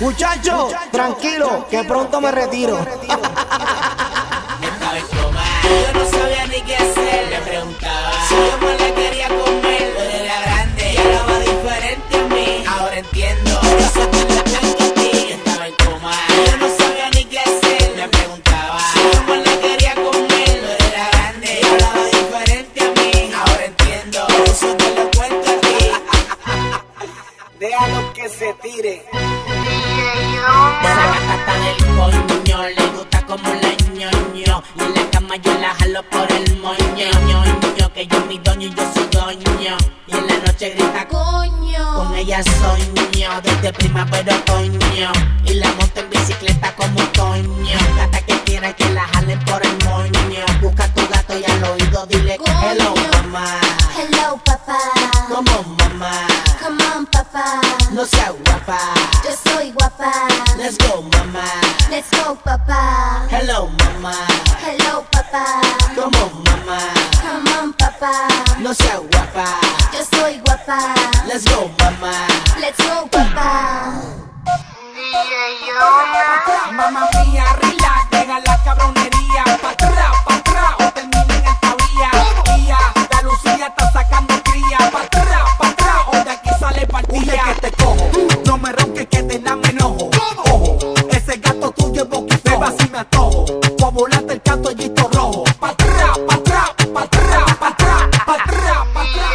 Muchacho, tranquilo, que pronto me retiro. Estaba en coma, yo no sabía ni qué hacer. Le preguntaba si yo me la quería comer. Pero era grande y ahora va diferente a mí. Ahora entiendo, eso te lo cuento a ti. Estaba en coma, yo no sabía ni qué hacer. Me preguntaba si yo me la quería comer. Pero era grande y ahora va diferente a mí. Ahora entiendo, eso te lo cuento a ti. Déjalo que se tire. Esa gata está del coño, le gusta como la ñoño. Y en la cama yo la jalo por el moño. Ñoño, que yo mi doño y yo soy doño. Y en la noche grita coño, con ella soño. Desde primavera otoño. Y la monto en bicicleta como Toño. Gata que quiere que la jalen por el moño. Busca a tu gato y al oído dile coño. Hello mamá, Hello, papá. come on mamá, Come on, papá. no seas guapa. Yo soy guapa. Let's go mamá, Let's go, papá. hello mamá. Hello, papá. Come on, mamá, Come on, papá. no seas guapa. Yo soy guapa. Let's go, mamá. Let's go, papá. Mamá mía, relax, deja la cabronería. Pa' atrás, o terminen en esta vía. Guía, la Lucía está sacando cría. Pa' atrás, o de aquí sale partida. Que te cojo, no me ronques que de nada me enojo. Ojo, ese gato tuyo es boquifeo. Beba si me atojo, o a volarte el canto allito rojo. Pa' atrás, pa' atrás, pa' atrás, pa' atrás, pa' atrás, pa' atrás.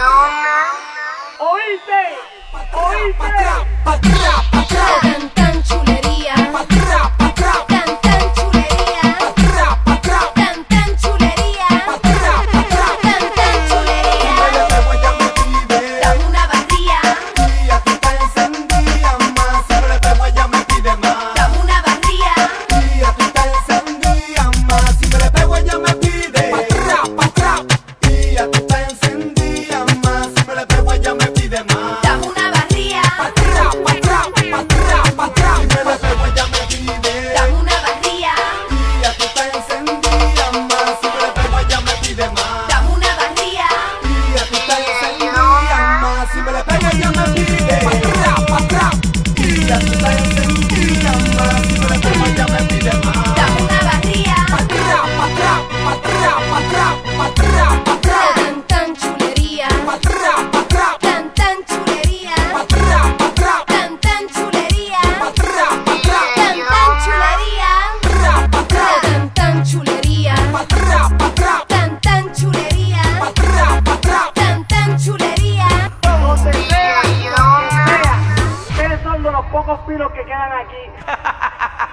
¿Oíste? Pa' atrás, pa' atrás, pa' atrás. Tan, tan chulería. Pa' atrás, pa' atrás. Tan, tan chulería. Pa' atrás, pa' atrás. Tan, tan chulería. Pa' atrás, pa' atrás. Tan, tan chulería. Dame una barría. Y aquí está encendida más. Siempre le pego, ella me pide más. Dame una barría. Y aquí está encendida más. Siempre le pego, ella me pide. Pa' atrás, pa' atrás. Y aquí está encendida más. Siempre le pego, ella me pide más. Dame una barría. Pa' atrás, pa' atrás, pa' atrás, pa' atrás. Siempre le pego, ella me pide. Dame una barría. Y aquí está encendida más. Siempre le pego, ella me pide más. Dame una barría. Y aquí está encendida más. Si me le pego ella me pide. Pa' atrás, pa' atrás. Y aquí está encendida más. Si me le pego ella me pide más. Dame una barría. Pa' atrás, pa' atrás, pa' atrás, pa' atrás, pa' atrás, pa' atrás. Tan, tan chulería. Pa' atrás, pa' atrás. Tan, tan chulería. Pa' atrás, pa' atrás. Tan, tan chulería. Pa' atrás, pa' atrás. Tan, tan chulería. Pa' atrás, Tan, tan chulería. pa' atrás, pa' atrás. Tan, tan chulería. Pa' atrás, pa' atrás. Tan, tan chulería. Donde sea, donde sea. Ustedes son de los pocos pilos que quedan aquí.